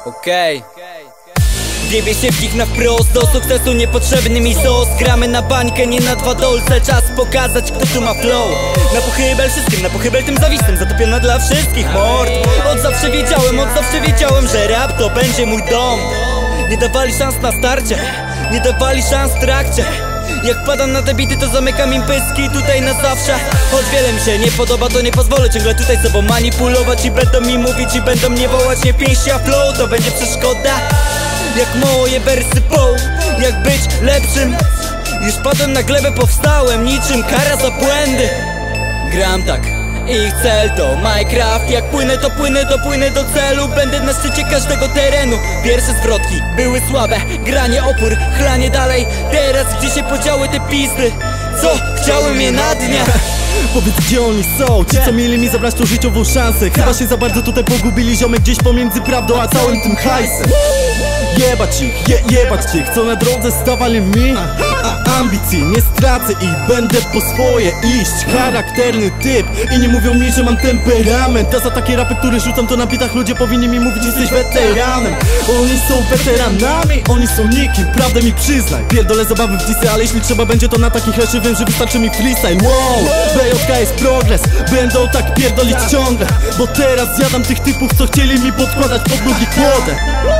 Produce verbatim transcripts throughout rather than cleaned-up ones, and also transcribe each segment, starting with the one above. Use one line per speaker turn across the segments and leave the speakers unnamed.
Okej Wiebie się w nich na wprost, do sukcesu niepotrzebny mi sos. Gramy na bańkę, nie na dwa dolce. Czas pokazać, kto tu ma flow. Na pochybel wszystkim, na pochybel tym zawistym. Zatopiona dla wszystkich mord. Od zawsze wiedziałem, od zawsze wiedziałem, że rap to będzie mój dom. Nie dawali szans na starcie, nie dawali szans w trakcie. Jak padam na te bity, to zamykam im pyski tutaj na zawsze. Choć wiele mi się nie podoba, to nie pozwolę ciągle tutaj sobą manipulować. I będą mi mówić, i będą mnie wołać. Nie pięści, a flow to będzie przeszkoda. Jak moje wersy poł, jak być lepszym. Już padłem na glebę, powstałem niczym kara za błędy. Gram tak, ich cel to Minecraft. Jak płynę, to płynę, dopłynę do celu. Będę na szczycie każdego terenu. Pierwsze zwrotki były słabe, granie opór, chlanie dalej. Teraz gdzie się podziały te pizdy? Co? Chciałem je na dnie.
Powiedz, gdzie oni są, ci co mieli mi zabrać tą życiową szansę. Chyba się za bardzo tutaj pogubili, ziomek, gdzieś pomiędzy prawdą a całym tym hajsem. Jebać ich, je, jebać tych, co na drodze stawali mi. A ambicji nie stracę i będę po swoje iść. Charakterny typ i nie mówią mi, że mam temperament. A za takie rapy, które rzucam, to na bitach ludzie powinni mi mówić, jesteś weteranem. Oni są weteranami, oni są nikim, prawdę mi przyznaj. Pierdolę zabawy w disy, ale jeśli trzeba będzie, to na takich rzeczy wiem, że wystarczy mi freestyle. Wow, B J K jest progres, będą tak pierdolić ciągle. Bo teraz zjadam tych typów, co chcieli mi podkładać pod nogi kłodę.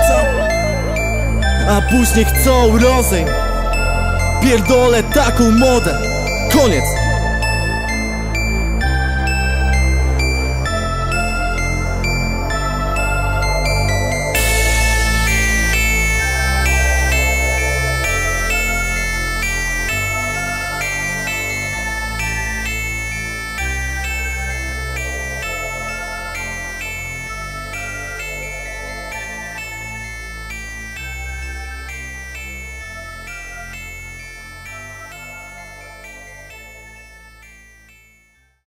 A później chcą rozejm. Pierdolę taką modę. Koniec.